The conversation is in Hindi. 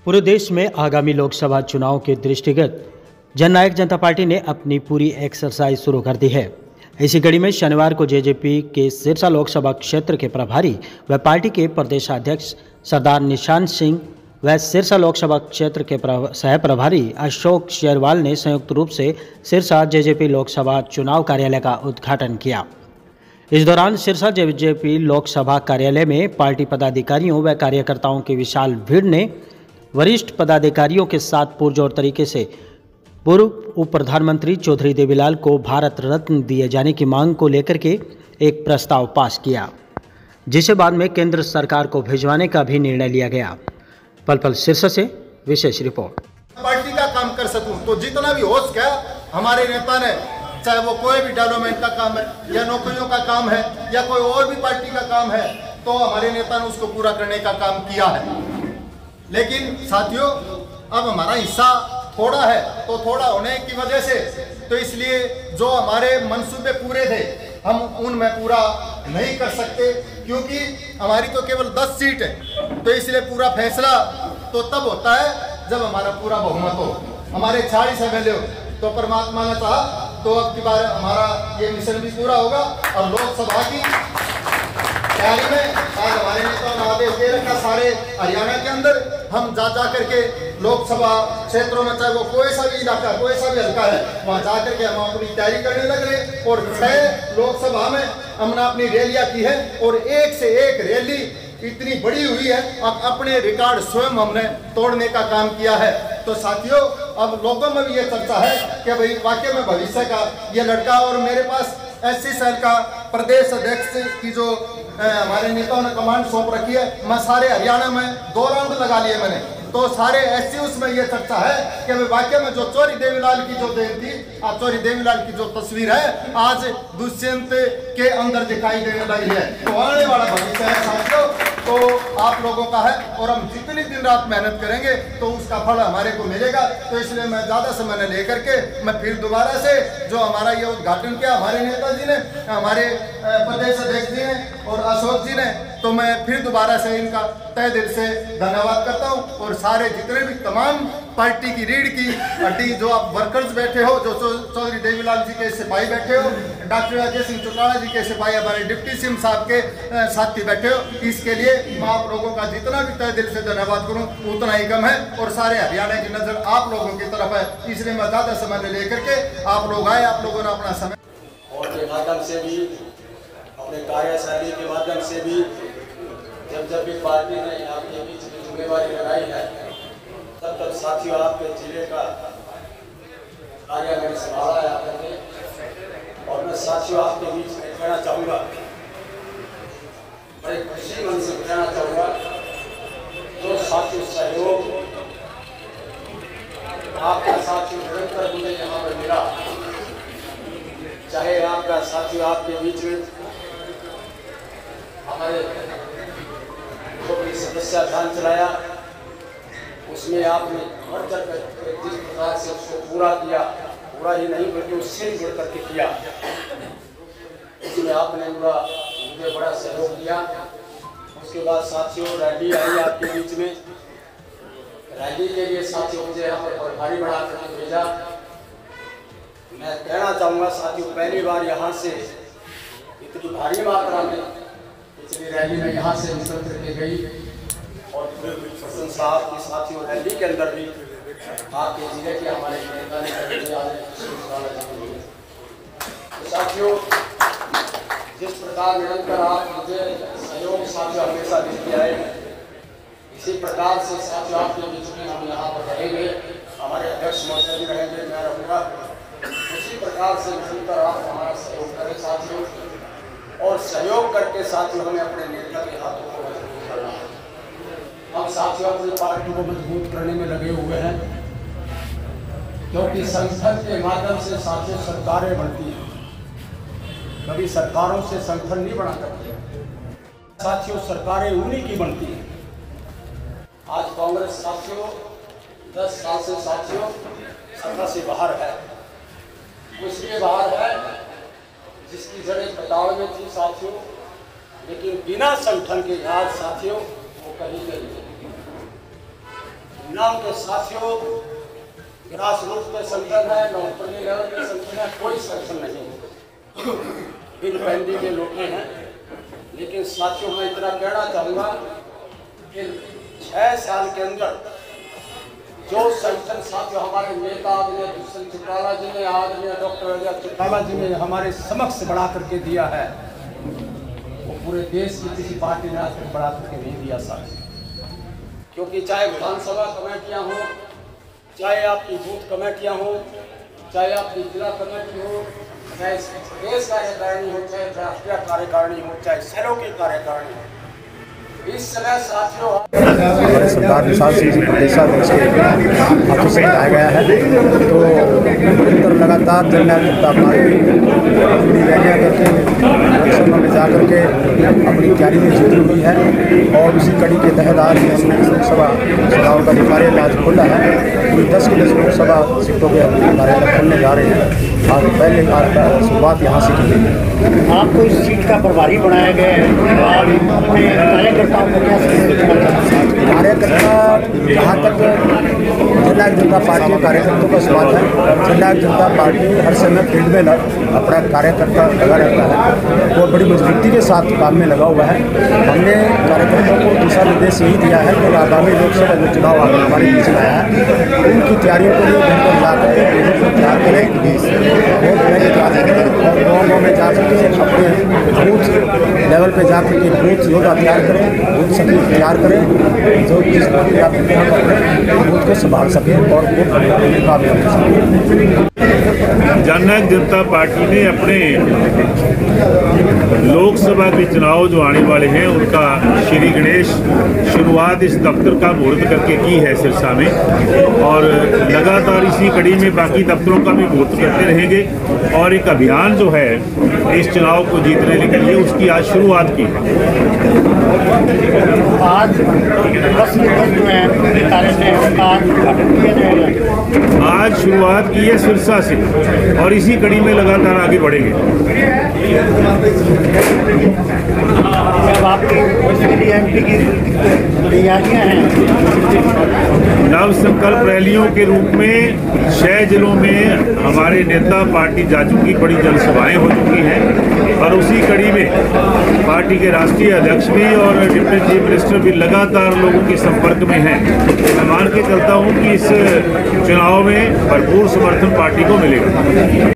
पूरे देश में आगामी लोकसभा चुनाव के दृष्टिगत जननायक जनता पार्टी ने अपनी पूरी एक्सरसाइज शुरू कर दी है। इसी कड़ी में शनिवार को जेजेपी के सिरसा लोकसभा क्षेत्र के प्रभारी व पार्टी के प्रदेशाध्यक्ष सरदार निशांत सिंह व सिरसा लोकसभा क्षेत्र के सह प्रभारी अशोक शेरवाल ने संयुक्त रूप से सिरसा जेजेपी लोकसभा चुनाव कार्यालय का उद्घाटन किया। इस दौरान सिरसा जेजेपी लोकसभा कार्यालय में पार्टी पदाधिकारियों व कार्यकर्ताओं की विशाल भीड़ ने वरिष्ठ पदाधिकारियों के साथ पुरजोर तरीके से पूर्व उप प्रधानमंत्री चौधरी देवीलाल को भारत रत्न दिए जाने की मांग को लेकर के एक प्रस्ताव पास किया, जिसे बाद में केंद्र सरकार को भिजवाने का भी निर्णय लिया गया। पल पल सिरसा से विशेष रिपोर्ट। पार्टी का काम कर सकूं तो जितना भी हो सके हमारे नेता ने, चाहे वो कोई भी डेवलपमेंट का काम है या नौकरियों का काम है या कोई और भी पार्टी का काम है, तो हमारे नेता ने उसको पूरा करने का काम किया है। लेकिन साथियों, अब हमारा हिस्सा थोड़ा है, तो थोड़ा होने की वजह से तो इसलिए जो हमारे मंसूबे पूरे थे हम उनमें पूरा नहीं कर सकते, क्योंकि हमारी तो केवल 10 सीट है। तो इसलिए पूरा फैसला तो तब होता है जब हमारा पूरा बहुमत हो, हमारे 40 एमएलए हो। तो परमात्मा ने चाहा तो अब की बार हमारा ये मिशन भी पूरा होगा। और लोकसभा की तैयारी में आज हमारे नेताओं ने आदेश दे रखा, सारे हरियाणा के अंदर हम जा करके लोकसभा क्षेत्रों में, चाहे वो कोई सा भी इलाका, कोई सा भी हल्का है, वहाँ जा करके हम अपनी तैयारी करने लग रहे। और 6 लोकसभा में हमने अपनी रैलियां की है और एक से एक रैली इतनी बड़ी हुई है, अब अपने रिकॉर्ड स्वयं हमने तोड़ने का काम किया है। तो साथियों, अब लोगों में भी ये चर्चा है कि भाई वाकई में भविष्य का ये लड़का, और मेरे पास एससी सेल का प्रदेश अध्यक्ष की जो हमारे नेताओं ने कमांड सौंप रखी है, मैं सारे हरियाणा में 2 राउंड लगा लिए मैंने। तो सारे ऐसे उसमें ये चर्चा है कि वाकई में जो चौधरी देवीलाल की जो देन थी, चौधरी देवीलाल की जो तस्वीर है आज दुष्यंत के अंदर दिखाई देने लगी है। तो आने वाला भविष्य है साथियों, तो आप लोगों का है, और हम जितनी दिन रात मेहनत करेंगे तो उसका फल हमारे को मिलेगा। तो इसलिए मैं ज़्यादा समय न लेकर के मैं फिर दोबारा से जो हमारा ये उद्घाटन किया हमारे नेताजी ने, हमारे प्रदेश अध्यक्ष जी ने और अशोक जी ने, तो मैं फिर दोबारा से इनका तहे दिल से धन्यवाद करता हूं। और सारे जितने भी तमाम पार्टी की रीढ़ की हड्डी जो आप वर्कर्स बैठे हो, जो चौधरी देवीलाल जी के सिपाही बैठे हो, डॉक्टर अजय सिंह चौटाला जी के सिपाही, हमारे डिप्टी सिंह साहब के साथी बैठे हो, इसके लिए मैं आप लोगों का जितना भी तहे दिल से धन्यवाद करूं उतना ही कम है। और सारे हरियाणा की नजर आप लोगों की तरफ है, इसलिए मैं ज़्यादा समय लेकर के आप लोग आए, आप लोगों ने अपना समय और के माध्यम से भी, अपने कार्यशैली के माध्यम से भी, जब भी पार्टी ने आपके बीच में जिम्मेवारी लगाई है, तब साथियों आपके जिले का कार्य मैंने संभाला है आपने। और मैं साथियों आपके बीच में कहना चाहूँगा, बड़े खुशी मन से कहना चाहूँगा, जो साथियों सहयोग आपका साथियों निरंतर मुझे यहाँ पर मिला, चाहे आपका साथियों आपके बीच में हमारे जो भी सदस्य अभियान चलाया, उसमें आपने हर जगह जिस प्रकार से उसको पूरा किया, पूरा ही नहीं बल्कि उससे जुड़ करके किया, उसमें आपने मुझे बड़ा सहयोग दिया। उसके बाद साथियों रैली आई आपके बीच में, रैली के लिए साथियों मुझे यहाँ पर प्रभारी बना करके भेजा। मैं कहना चाहूँगा साथियों, पहली बार यहाँ से इतनी भारी मात्रा में पिछली रैली में यहाँ से निकल करके गई, और प्रसन्न साहब की साथियों रैली के अंदर भी आपके जिले के हमारे नेता ने तो साथियों, जिस प्रकार निरंतर आप मुझे सहयोग साथियों हमेशा देते आए, इसी प्रकार से साथियों आपके बीच में हम यहाँ पर रहेंगे, हमारे अध्यक्ष महोदय भी रहेंगे, मैं रहूँगा। उसी प्रकार से निरंतर आप हमारा सहयोग करें साथियों, और सहयोग करके साथियों हमें अपने नेता के हाथों को मजबूत करना है। हम साथियों अपनी पार्टी को मजबूत करने में लगे हुए हैं, क्योंकि संगठन के माध्यम से साथियों सरकारें बनती हैं, कभी सरकारों से संगठन नहीं बना करते साथियों, सरकारें उन्हीं की बनती हैं। आज कांग्रेस साथियों 10 साल से साथियों सत्ता से बाहर है, इसलिए बाहर है जिसकी जड़ें कटाव में थी साथियों, लेकिन बिना संगठन के आज साथियों वो कहीं नहीं। ना उनके साथियों ग्रास रूट पे संगठन है, ना ऊपरली लेवल पे संगठन है, कोई संगठन नहीं, बिन पैंदी के लोग हैं। लेकिन साथियों मैं इतना कहना चाहूँगा कि 6 साल के अंदर जो संगठन साथियों हमारे नेता आदरणीय दुष्यंत चौटाला जी ने, आदरणीय डॉक्टर अजय चौटाला जी ने हमारे समक्ष बढ़ा करके दिया है, वो पूरे देश की किसी पार्टी ने आज तक बढ़ा करके नहीं दिया साथियों। क्योंकि चाहे विधानसभा कमेटियां हों, चाहे आपकी बूथ कमेटियां हों, चाहे आपकी जिला कमेटी हो, चाहे प्रदेश कार्यकारिणी हो, चाहे राष्ट्रीय कार्यकारिणी हो, चाहे शहरों की कार्यकारिणी हो, इस समय साथियों हमारे सरदार निषाद सिंह जी प्रदेशाध्यक्ष के हाथों से बताया गया है। तो निरंतर लगातार जननायक जनता पार्टी अपनी रैलियाँ करके लोकसभा में जा करके अपनी तैयारी में जुटी हुई है और उसी कड़ी के तहत आज हमने लोकसभा चुनाव का कार्यालय आज खोला है। पूरी 10 की 10 लोकसभा सीटों के अपने कार्यालय खोलने जा रहे हैं। आज पहले शुरुआत यहाँ से की गई है। आपको इस सीट का प्रभारी बनाया गया है, आप अपने कार्यकर्ताओं को क्या कार्यकर्ता जहाँ तक जननायक जनता पार्टी के कार्यकर्ताओं का सवाल है, जननायक जनता पार्टी हर समय फील्ड में अपना कार्यकर्ता लगा रहता है और बड़ी मजबूती के साथ काम में लगा हुआ है। हमने कार्यकर्ताओं को दिशा निर्देश यही दिया है कि आगामी लोकसभा जो चुनाव हमारे बीच में आया है उनकी तैयारियों के लिए घर पर जाकर तैयार करें, वोट देने की तैयारी करें और गाँव में जा करके अपने बूथ लेवल पर जा करके बूथ योद्धा तैयार करें, बूथ सभी तैयार करें जो जिस बूथ को संभाल सके और वोट कामयाब कर सके। जननायक जनता पार्टी ने अपने लोकसभा के चुनाव जो आने वाले हैं उनका श्री गणेश शुरुआत इस दफ्तर का मुहूर्त करके की है सिरसा में और लगातार इसी कड़ी में बाकी दफ्तरों का भी मुहूर्त करते रहेंगे और एक अभियान जो है इस चुनाव को जीतने के लिए उसकी आज शुरुआत की है। आज 10 के 10 जो है कार्यालय का उद्घाटन किया जाएगा। आज शुरुआत की है सिरसा से और इसी कड़ी में लगातार आगे बढ़ेंगे। जब आपकी उसके लिए एमपी की तैयारियां हैं, नव संकल्प रैलियों के रूप में 6 जिलों में हमारे नेता पार्टी जा चुकी, बड़ी जनसभाएं हो चुकी हैं और उसी कड़ी में पार्टी के राष्ट्रीय अध्यक्ष भी और डिप्टी चीफ मिनिस्टर भी लगातार लोगों के संपर्क में हैं। मैं मान के चलता हूं कि इस चुनाव में भरपूर समर्थन पार्टी को मिलेगा।